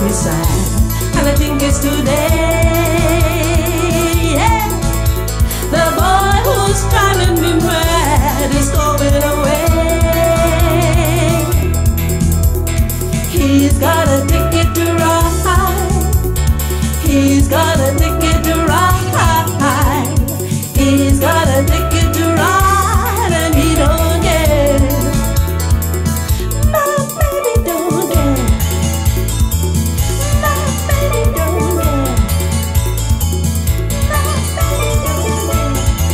me sad, and I think it's today. Yeah. The boy who's driving me mad is going away. He's got a ticket to ride. He's got a ticket to ride. He's got a ticket to ride, and he don't care. My baby don't care. My baby don't care. My baby don't care.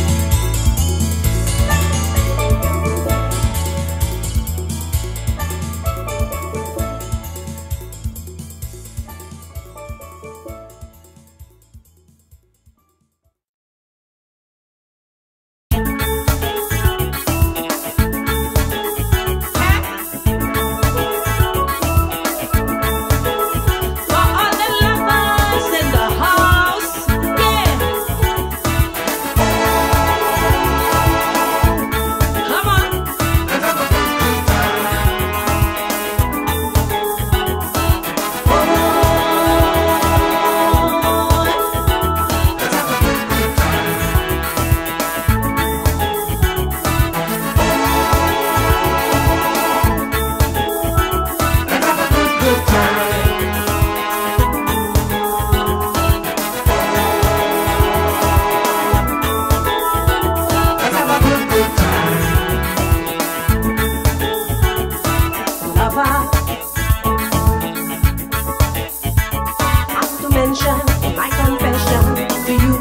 My confession to you,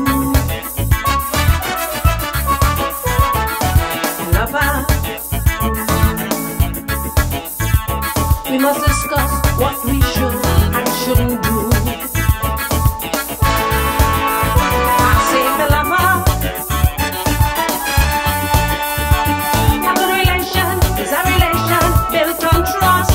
lover, we must discuss what we should and shouldn't do. I say, my lover, a good relation is a relation built on trust.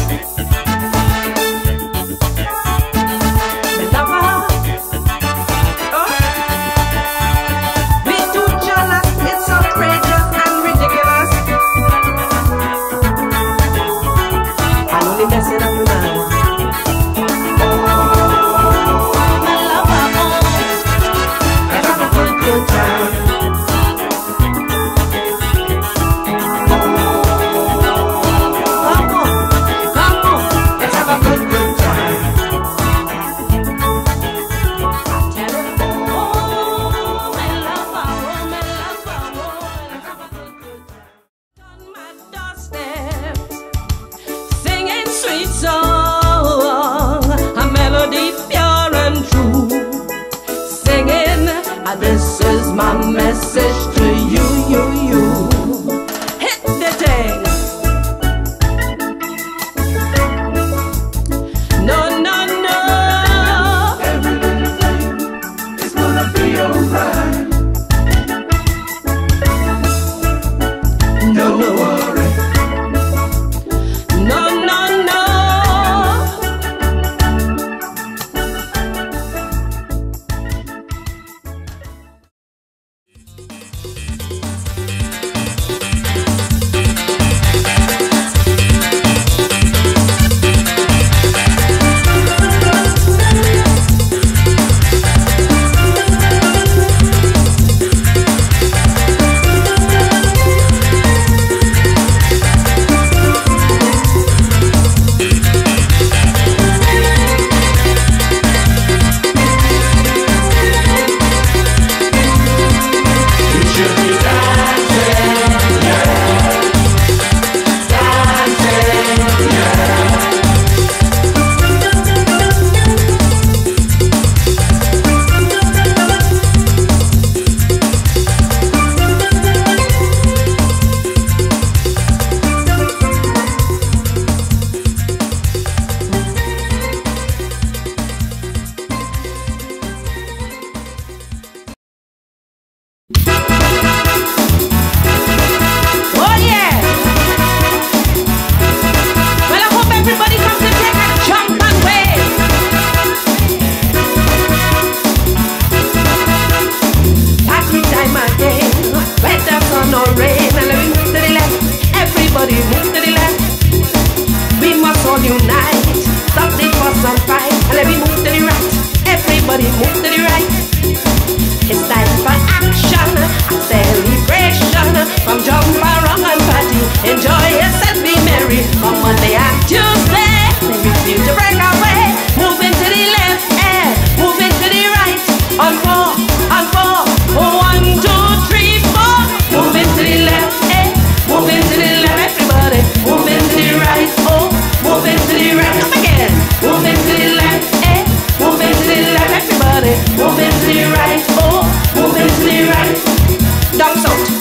Messing up your mind. My lover, let's have a good time. Come on, let's have a good time. I tell her, my lover, let's have a good time. On my doorstep, singing sweet songs. the right. Come again. Move into the left, eh? Move into the left, everybody. Move into the right, oh. Move into the right. Down south.